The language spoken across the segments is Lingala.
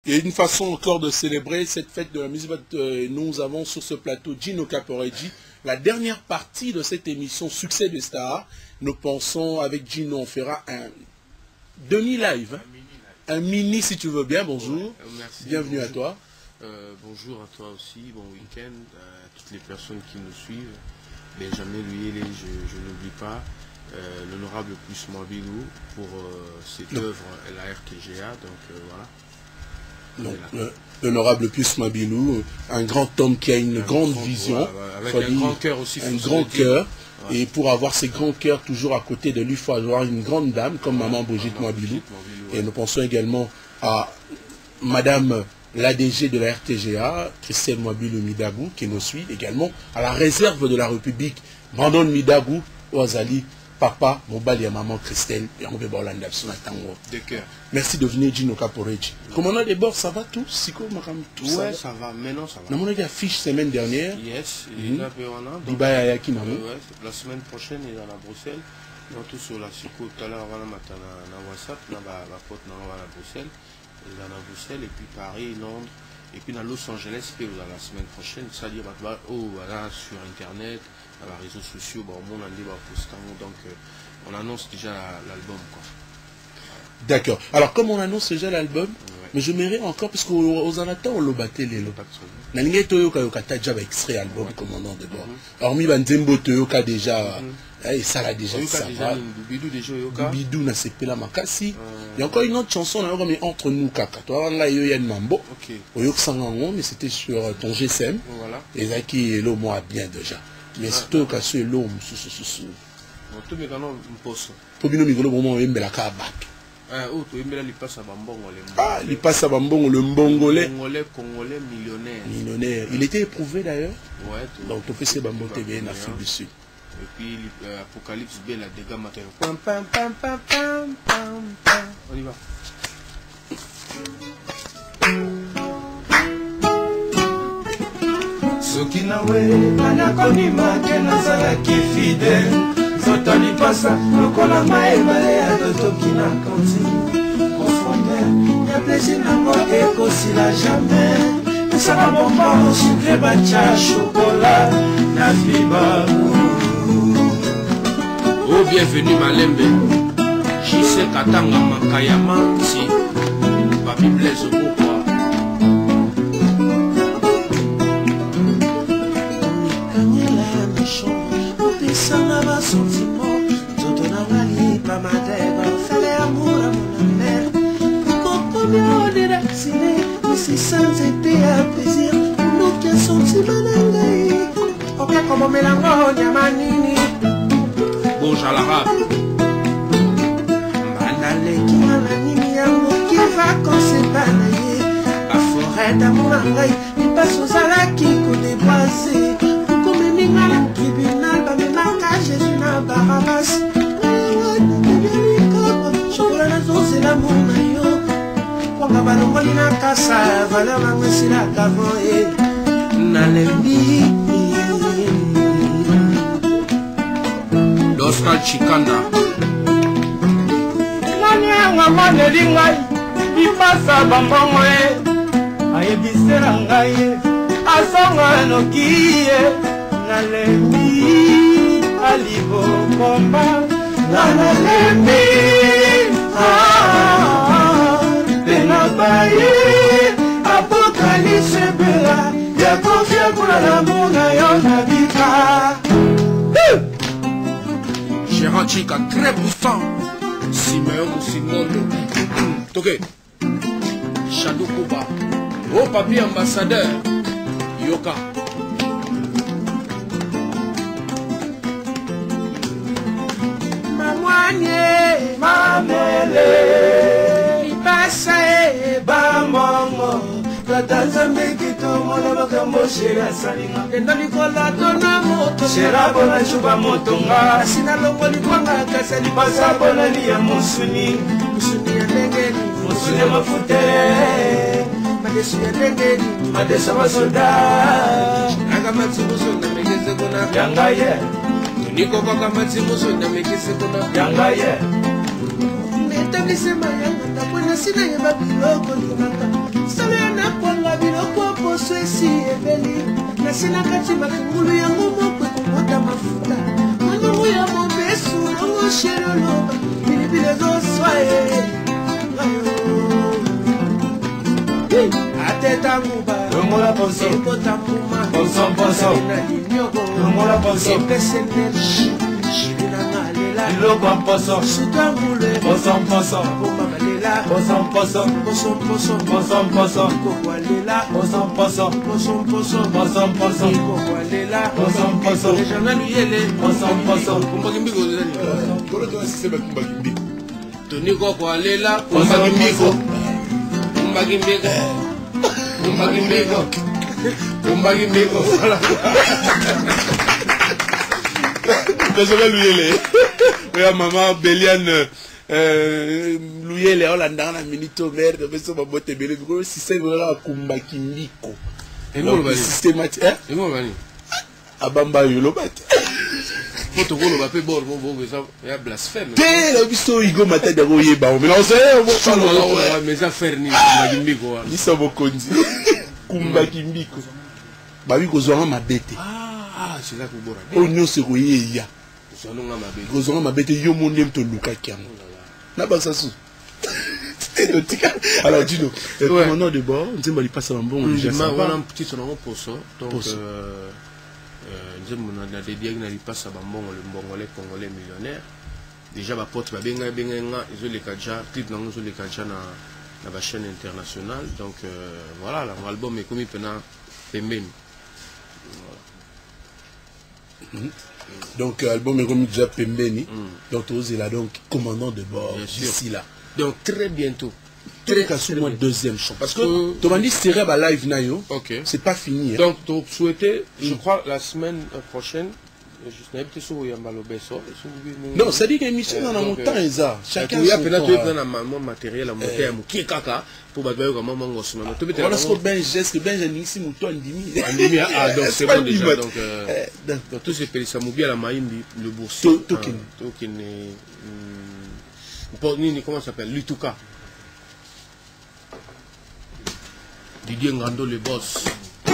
Et une façon encore de célébrer cette fête de la musique, nous avons sur ce plateau Gino Caporeggi, la dernière partie de cette émission Succès des Stars. Nous pensons avec Gino, on fera un demi-live, un mini si tu veux bien. Bonjour, merci, bienvenue bonjour. À toi. Bonjour à toi aussi, bon week-end à toutes les personnes qui nous suivent. Benjamin Luyele, je n'oublie pas, l'honorable Plus Mabilou pour cette œuvre, la RTGA, donc voilà. Donc, l'honorable Pius Mabilou, un grand homme qui a une grande vision, avec un grand cœur aussi. Un grand cœur. Et pour avoir ces grands cœurs toujours à côté de lui, il faut avoir une grande dame comme Maman Brigitte Mabilou. Et nous pensons également à Madame l'ADG de la RTGA, Christelle Mabilou Midagou, qui nous suit également, à la réserve de la République, Brandon Midagou, Oazali, Papa, Mobali et Maman Christelle, et on veut voir l'andap sur la tango. De cœur. Merci de venir, Gino Caporeggi. Commandant des bords, ça va tout? Siko, Makam, tout ça? Ouais, ça va, maintenant ça va. Nous avons affiche semaine dernière. Yes, il est là, la semaine prochaine, il est à Bruxelles. Nous tous sur la Siko, tout à l'heure, on va la WhatsApp, on va la pote, on va à Bruxelles. Il est à Bruxelles, et puis Paris, Londres, et puis dans Los Angeles, puis la semaine prochaine, c'est-à-dire voilà, sur Internet, dans les réseaux sociaux, bon, on a dit, donc on annonce déjà l'album, quoi. D'accord. Alors, comme on annonce déjà l'album, mais je m'irai encore, parce qu'aux amateurs, on l'a battu les lots. Nalingé Toyoka Yokata déjà extrait album, commandant de bord. Hormis Banzembo Toyoka déjà, et ça l'a déjà, ça va. Bidou n'a pas la makasi. Il y a encore une autre chanson, mais entre nous, Kaka. Toi, là, il y a une mambo. Oyok Sangangon, mais c'était sur ton GSM. Et là, qui est l'eau, moi, bien déjà. Mais c'est toi qui as su l'eau, tout le monde pose. Pour bien nous, moment, il me la cabak. Ah, il passe à Bambon, le Mbongolais. Congolais millionnaire. Millionnaire. Il était éprouvé d'ailleurs. Ouais. Donc, tu fais ces Bambon TV en Afrique du Sud. Et puis, Apocalypse B, la dégâts matériels. On y va. Soki nawe anakonima ke nazalaki fidèle soto lipasa lokola maebale ya totoki na kanti confondeur ya plaisir nango ekosila jamais esala bomba sucre batya chokola na fibabu. Oh, bienvenue Malembe Jise Katanga Makayama si Papi Blaise Okokwa. Sana ma sentiment, tout on a valé pas ma terre, fallait amour à mon mère. Pourquoi mieux on est vacciné, mais c'est sans été à plaisir, nous qui a senti banangaï. Ok, comme on met la mort, yamanini. Bonjour à l'arabe. Banale qui m'a la nini, amour qui va quand c'est banaï. La forêt d'amour à l'œil, il passe aux alas qui connaît boisé. Tribunal, Jésus na Barabbas. Chocolat na zose l'amour na yo. Wanga balongoli na kasa, valeur na ngesi la kavon e. Na lembi. L'Oscar Chikanda. Nani anga maneli ngai, ipasa bambongo e. Ayebisela ngai e, asonga noki e. Nalembi alibo komba nalembi penabaye apocalypse bela ya confia pour l'amour na yo nabika. Gérard Chika très puissant. Simeon Simondo. Toké Shadow Kuba. Oh papi ambassadeur Yoka. Mamele ipase bamongo tatanzambe kitomo na bakambo shera salinga kenda likola tona moto shera bona chuba motonga sina longo likwanga kasa lipasa bona liya musuni ya ndengeni musuni ya mafute madesu ya ndengeni madesa masoda aga matsubuso na megeze kuna yanga ye Niko kaka matsimuso na mekise kuna yanga ye. Metablisema yanga tapona sina yeba biloko linaka. sina kati makungulu yango moko komota mafuta manungu ya mobesu nango sheroloba bilibile zoswaye ateta nguba longola ponso kota muma ponso na linyoko longola ponso pese energie shibina ngalela loko ponso sutangule ponso bomba malela ponso kokwalela ponso kokwalela ponso jana luyele ponso kumbaki mbiko zani kolo to asisema kumbaki mbiko toni kokwalela kumbaki mbiko kumbaki mbiko Désolé Louyele. Oui, maman Béliane Louyele on l'a dans la minute merde mais ça va botter belé parce si c'est vraiment kumbaki mbiko. Et nous le systématique hein? Et nous le abamba yolo bat. Faut que le bon ça il y a blasphème. La biso igo mata de royeba mais on sait mais ça faire ni kumbaki mbiko. Ni ça bokonzi. Kumbaki mbiko. Ba wi kozwa ma bête. Ah, c'est là que vous bourrez. On se roye ya. Kozonga mabete yo monem to luka kiango. Na ba sasu. Alors dis-nous, commandant de bord, on dit passe en bon déjà ça. On a un petit son pour ça. Donc on a des diagnostics qui passent à bon le Bongolais congolais millionnaire. Déjà ma pote va bien ils ont les kadja, clip dans les kadja na la chaîne internationale. Donc voilà, l'album est comme pendant Pembeni. Donc album est comme déjà Pembeni. Donc tu es là donc commandant de bord d'ici là. Donc très bientôt. Très cassou moi deuxième chant parce que tu m'as dit Céreb à live nayo. OK. C'est pas fini. Donc tu souhaitais je crois la semaine prochaine non, ça dit qu'il y a une montagne et ça. Chacun a un matériel à monter à Mouki Kaka pour battre comme un mangos. Voilà ce que Ben geste, Ben j'ai ici mouton Andimi. Ah donc c'est bon déjà. Donc tous ces pays ça m'oublie à la Maïmbi, le boursier. Token. Comment ça s'appelle? Lutuka. Didier Ngando le boss.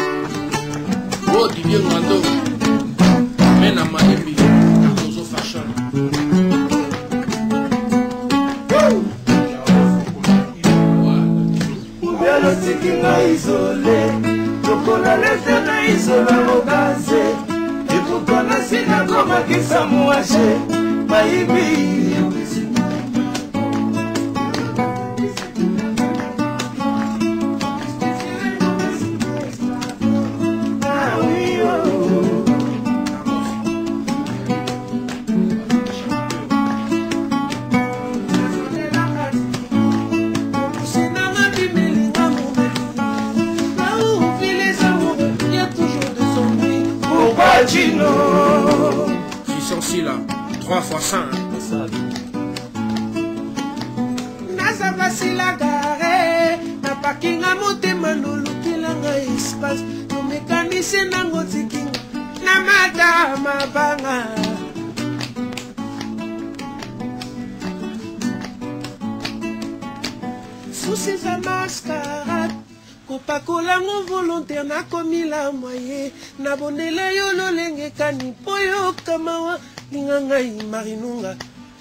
Oh Didier Ngando. Men à Miami, Zozo Fashion. Oubelo tikinga isolé, tokola lete na isola mogaze. Et pourquoi na sina koma kisa mouache, Miami. Qui sont si là 3 fois 5 Nasa basila gare na pakinga motema nolukilanga espace to mécanicien nango tikinga na mata mabanga soucis à mascarade kopakola ngo volontaire nakomi la moye nabondela yo lolenge kani po yokamawa linga ngai marinunga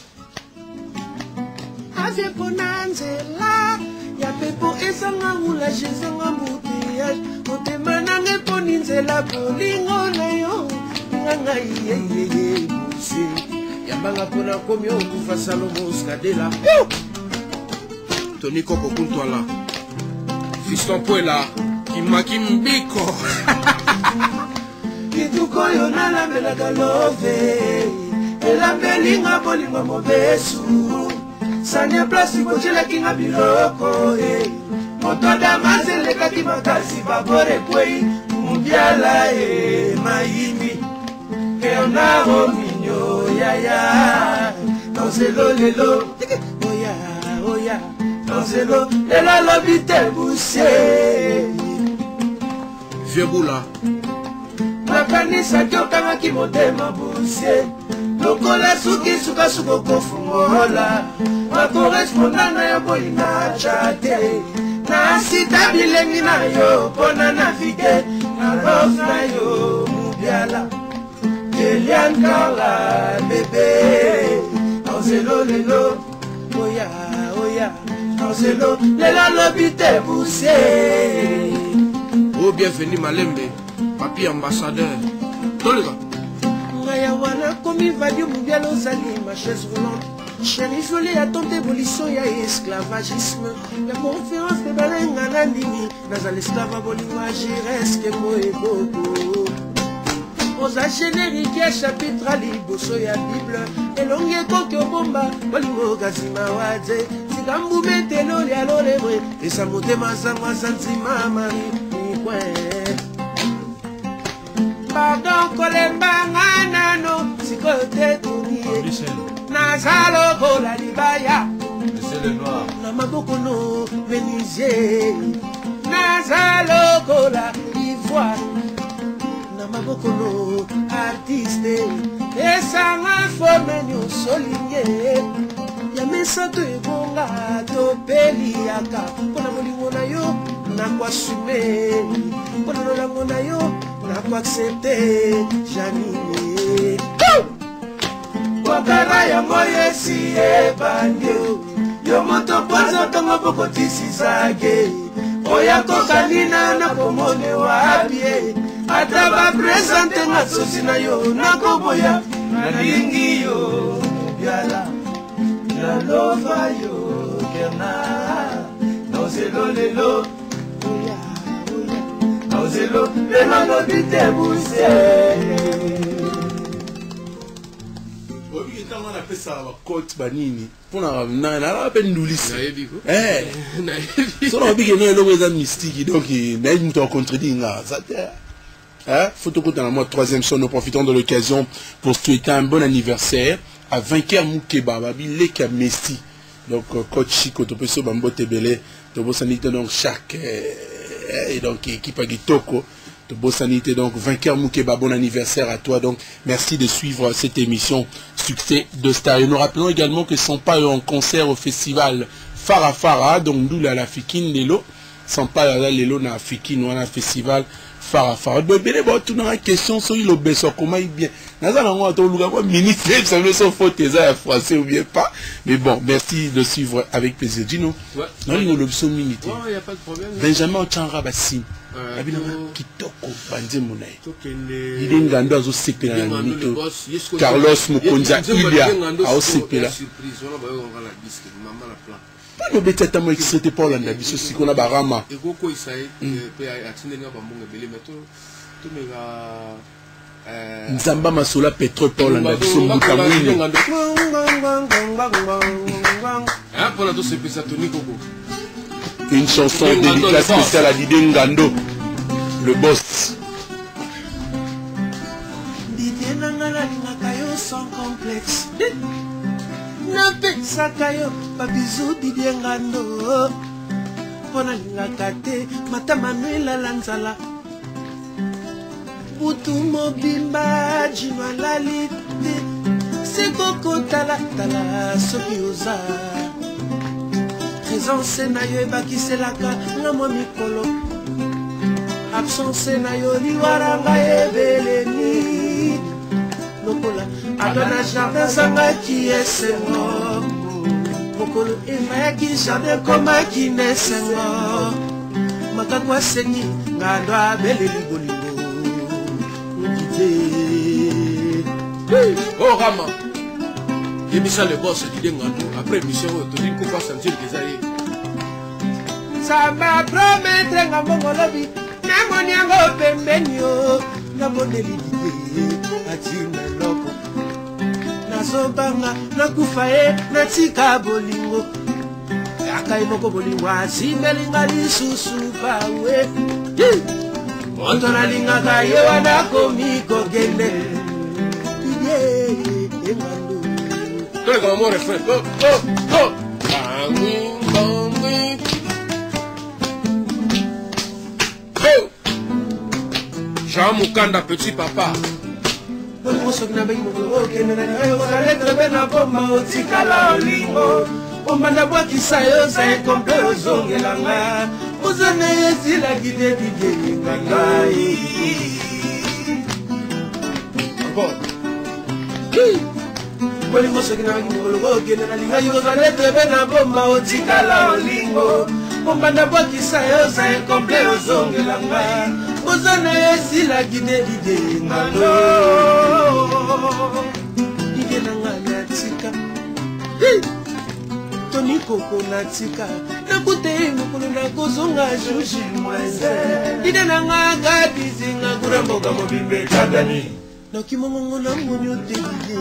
avie mpona nzela ya pepo ezanga roulage ezanga mbuteyage motema nanga eponi nzela bolingo na yo linga ngai yeyeye bose yambanga mpona komi okufa salomo skadela Tony Koko Kuntwala Fiston Puela Kimaki Mbiko Kituko yo nalambelaka love elambelinga bolingo mobesu sania plasi kocelaki nga biloko moto damase elekaki makasi babore kwei mubiala mayimbi eonaro minyo yaya nozelo lelo oya oya nozelo lelo alobi te busie Vieux Boula makanisa kyokangaki motema busie lokola suki sukasuka okofungola makoresponda na yo bolinga chate na sita bilengi na yo mpona navige na love na yo Carla bébé Ozelo lelo Oya oya Ozelo lelo lobite poussé. Oh bienvenue Malembe papi ambassadeur Tolega Maya wana komi vadium bialo zali ma chaise roulante. Chérie isolé à ton évolution ya esclavagisme. La conférence de balenga na nini Naza l'esclave bolingo agireske moe boko. Oza générique ya chapitre ali boso ya Bible. Elonge koki obomba bolingo gazima wadze. Sikambu metelo ya lolebre. Esa motema zangwa santima mari nikwe. Pardon kolemba nganano sikote tunie. Nazalo kola libaya. Na maboko no Venisier. Nazalo kola ivoire. Na maboko no artiste. Esanga forme nyo solinge. Ya mesato ebonga to peliaka. Pona molingo na yo na kwa sume. Pona lolango na yo na kwa accepte Janine. Wakara ya moye siye bandio. Yo moto paza tonga poko tisi zage. Oya kokanina na pomone wabie. Ata ba presente nga sosi na yo na koboya. Na lingi yo biala. Na lova yo kerna. Na ozelo lelo. Oya oya. Na ozelo lelo lobite buse. On a fait ça à côte banini pour la na peine noulisse so na big no le mystique donc il me contredit ça photo côté dans moi troisième son. Nous profitons de l'occasion pour souhaiter un bon anniversaire à Vainqueur Moukeba babi leka Messi donc coach Chico to peso bambo tebele to bosanité donc chaque et donc équipe à Gitoko de Bossanité, donc Vainqueur Moukeba, bon anniversaire à toi. Donc merci de suivre cette émission Succès de Star. Et nous rappelons également que Sampaio en concert au festival Fara Fara, donc d'où la Fikine Lelo, Sampaio Lelo na Fikine ou na festival Fara Fara. Donc bien bon tout dans la question sur le besoin comment il bien. Naza na ngwa to luga ko ministre ça me sont faute ça français ou bien pas. Mais bon, merci de suivre avec plaisir. Dino. Ouais. Non, il nous l'option minute. Ouais, y a pas de problème. Benjamin Ochanra Bassi. Kitoko banze munai Lidenga ndo azo sepela na mito Carlos Mukonza Ilia ao sepela pas no betata mo extrait pour la biso sikona barama ekoko isae pe atindenga bambonga bele meto to mega Nzamba Masola Petro Paul na biso mukamwini pour la dose pesa toni koko. Une chanson dédicace spéciale à Didier Ngando, le boss. Didier Ngando sans complexe. Napesakayo babizou Didier Ngando. Pona ngakate mata Manuela Lanzala. Butu mobimba jinwa lalite. Sekoko tala tala soki oza. Présence na yo ebakiselaka na mwa mikolo. Absence na yo liwaranga ebeleni. Lokola adona jardin zangaki esengo. Mokolo emayaki jardin komaki nesengo. Makako asengi ngando abeleli bolingo. Oh Rama Yemisa le boss Didier Ngando. Après mission tu dis qu'on va sentir que ça y est. Ça m'a promettre ngamongo lobi namoni yango pembeni yo nabondeli Didier atina loko nazobanga nakufa ye natika bolingo akai moko bolingo asimelinga lisusu bawe moto nalingaka ye wana komi kogende Didier Ngando. Toi comme mon refrain. Oh banging banging. Oh Jean Mukanda petit papa. Bongo sokna be mo okene na yo la lettre be na bomba otikala olingo. Omanda bwa kisayo sa kompe ozongelanga. Ozane yesila gide Didier Ngando. Encore. bolingo soki nabaki mokolo okende nalingai kozala etebe na bomba otikala olingo mombanda bwakisa yo za ekomple ozongelanga ozana esilaki delide ngano ide nanga natika toni koko natika nakute mokolo nakozonga juji mweze ide nanga kadizinga kuna mboka mobimbe tadani noki mongongo na moni odelide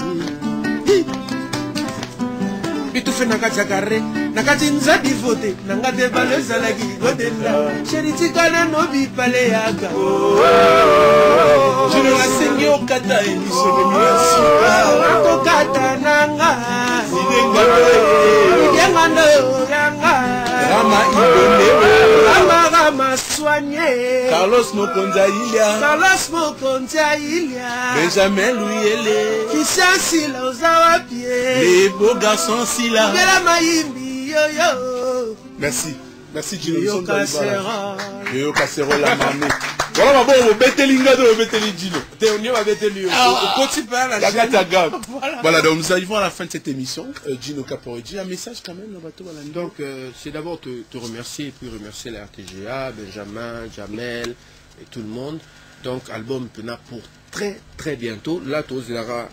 bitufe nakati ya kare nakati nzadi vote nangate balo ezalaki kodenda sheritikana no bipale yaka jino asengi okata emisonemiasi okata nanga yangando yanga rama ibonebe rama soigné Carlos Mokonza Ilia Benjamin Louyele Christian Sila Ozawa Pie les beaux garçons Sila Bela Maimbi yo yo. Merci Gino. Yo Casserole la mamie. Voilà, bon, on bête l'ingado, on bête les Gino. On va bête lui. On continue par la chaîne. Voilà, donc nous arrivons à la fin de cette émission. Gino Caporeggi, un message quand même, donc, c'est d'abord te remercier et puis remercier la RTGA, Benjamin, Jamel et tout le monde. Donc, album Pena pour très bientôt. Là, tu auras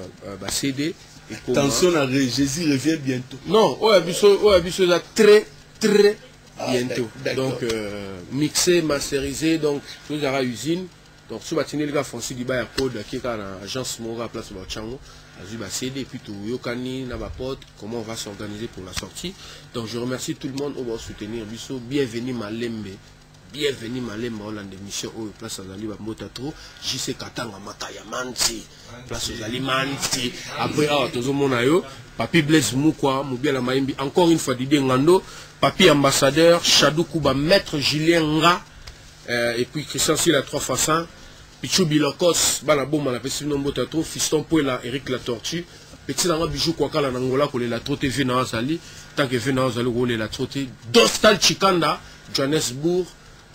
CD. Attention, Jésus revient bientôt. Non, là, très bientôt. Donc, mixé, masterisé, donc, nous aura usine. Donc, ce matin, les gars font aussi du bail à code qui est à l'agence Mora place de Bachango. Azuba CD, puis tout Yokani, Nabapod, comment on va s'organiser pour la sortie. Donc, je remercie tout le monde au soutenir. Bisso, bienvenue Malembe. Bienvenue Malembe, Hollande émission au place Azali Bamotatro. JC Katanga Makaya Manti. Place Azali Manti. Après, tout le monde a eu. Papi Blaise Moukwa, Moubiala Maimbi. Encore une fois, Didier Ngando. Papi ambassadeur, Chadou Kouba, maître Julien Nga. Et puis Christian Silla 3x1. Pichou Bilokos, Balabom, la pessimine Motatro. Fiston Pouela, Eric La Tortue. Petit Nanga Bijou Kwakala Nangola, qu'on la trotte Vena Azali. Tant que Vena Azali, on la trotte. Dostal Chikanda, Johannesburg.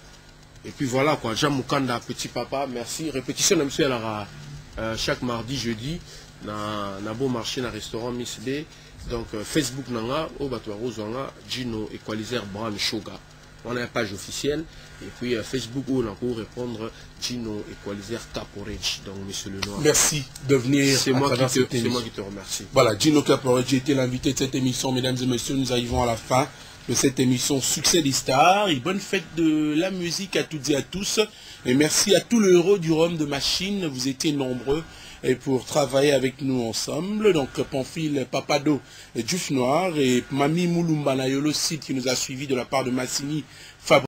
Et puis voilà quoi, Jean Moukanda, petit papa, merci. Répétition de monsieur chaque mardi, jeudi, na beau marché, na restaurant Miss B. Donc Facebook nanga, au bateau Rosanga, Gino Equalizer Brand Shoga. On a une page officielle. Et puis Facebook où on a pour répondre Gino Equalizer Caporeggi. Donc monsieur Lenoir. Merci de venir. C'est moi qui te remercie. Voilà, Gino Caporeggi était l'invité de cette émission, mesdames et messieurs. Nous arrivons à la fin de cette émission Succès des Stars. Et bonne fête de la musique à toutes et à tous. Et merci à tous les héros du Rhum de Machine. Vous étiez nombreux et pour travailler avec nous ensemble. Donc Pamphile Papado et Diouf Noir et Mami Moulumba Nayolo Sid qui nous a suivis de la part de Massini Fabrice.